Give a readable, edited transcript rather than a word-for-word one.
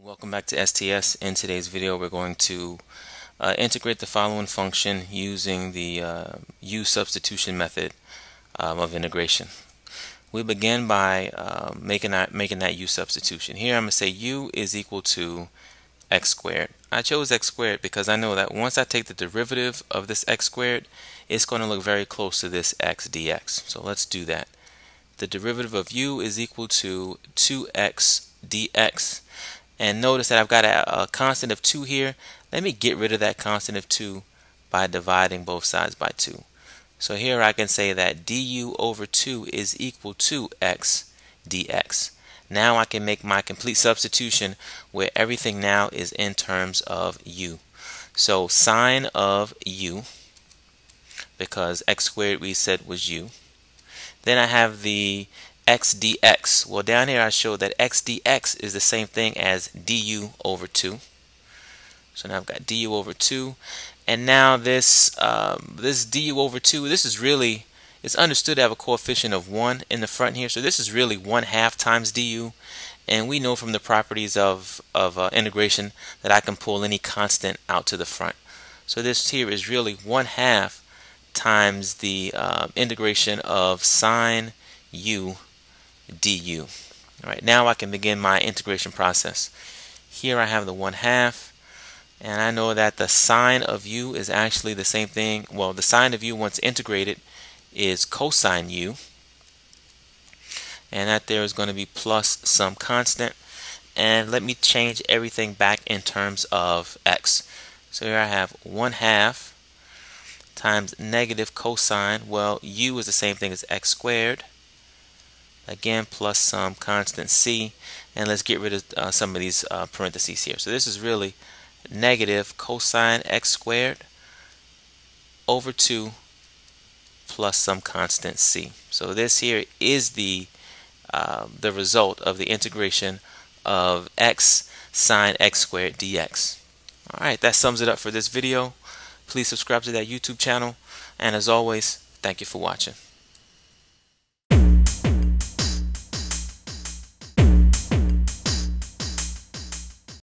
Welcome back to STS. In today's video we're going to integrate the following function using the U substitution method of integration. We begin by making that U substitution. Here I'm going to say U is equal to x squared. I chose x squared because I know that once I take the derivative of this x squared, it's going to look very close to this x dx. So let's do that. The derivative of U is equal to 2x dx. And notice that I've got a constant of 2 here. Let me get rid of that constant of 2 by dividing both sides by 2. So here I can say that du over 2 is equal to x dx. Now I can make my complete substitution where everything now is in terms of u. So sine of u, because x squared we said was u. Then I have the x dx. Well, down here I showed that x dx is the same thing as du over 2. So now I've got du over 2, and now this du over 2, this is really, it's understood to have a coefficient of 1 in the front here. So this is really 1/2 times du, and we know from the properties of integration that I can pull any constant out to the front. So this here is really 1/2 times the integration of sine u du. Alright, now I can begin my integration process. Here I have the 1/2, and I know that the sine of u is actually the same thing. Well, the sine of u once integrated is cosine u, and that there is going to be plus some constant. And let me change everything back in terms of x. So here I have 1/2 times negative cosine. Well, u is the same thing as x squared. Again, plus some constant c, and let's get rid of some of these parentheses here. So this is really negative cosine x squared over 2 plus some constant c. So this here is the result of the integration of x sine x squared dx. Alright, that sums it up for this video. Please subscribe to that YouTube channel, and as always, thank you for watching.